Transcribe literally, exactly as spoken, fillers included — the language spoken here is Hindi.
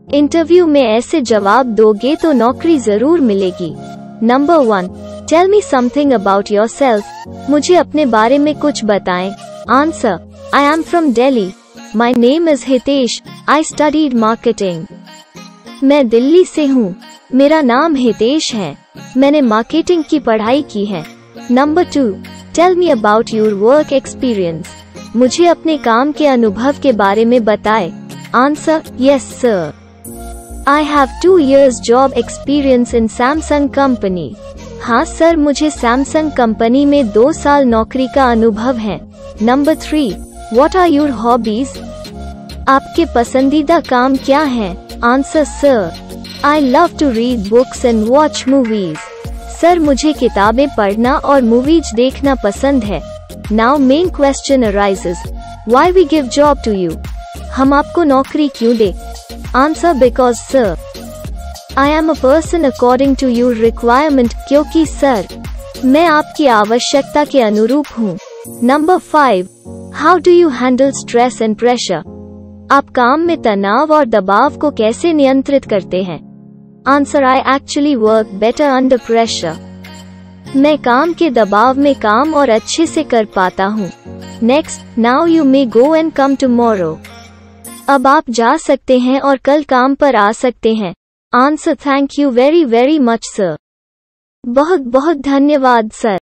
इंटरव्यू में ऐसे जवाब दोगे तो नौकरी जरूर मिलेगी। Number one, tell me something about yourself. मुझे अपने बारे में कुछ बताएं। Answer, I am from Delhi. My name is Hitesh. I studied marketing. मैं दिल्ली से हूँ। मेरा नाम हितेश है। मैंने मार्केटिंग की पढ़ाई की है। Number two, tell me about your work experience. मुझे अपने काम के अनुभव के बारे में बताएं। Answer, yes sir. I have two years job experience in Samsung company. हाँ सर, मुझे सैमसंग कंपनी में दो साल नौकरी का अनुभव है। Number three, what are your hobbies. आपके पसंदीदा काम क्या है। Answer, sir, I love to read books and watch movies. Sir, मुझे किताबें पढ़ना और मूवीज देखना पसंद है। Now main question arises, why we give job to you. हम आपको नौकरी क्यों दे। Answer, because sir, I am a person according to your requirement. क्योंकि सर, मैं आपकी आवश्यकता के अनुरूप हूँ। Number five, how do you handle stress and pressure. आप काम में तनाव और दबाव को कैसे नियंत्रित करते हैं। Answer, I actually work better under pressure. मैं काम के दबाव में काम और अच्छे से कर पाता हूँ। Next, now you may go and come tomorrow. अब आप जा सकते हैं और कल काम पर आ सकते हैं। Answer, thank you very very much sir. बहुत बहुत धन्यवाद सर।